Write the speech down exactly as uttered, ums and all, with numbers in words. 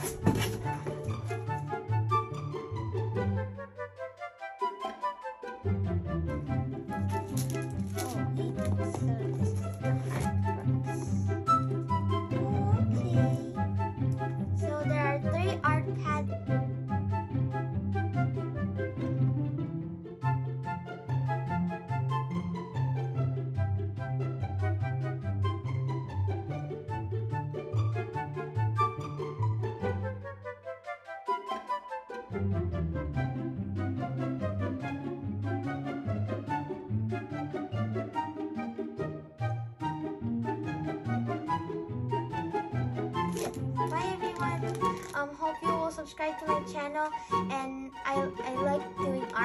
Bye everyone. Um, hope you will subscribe to my channel, and I I like doing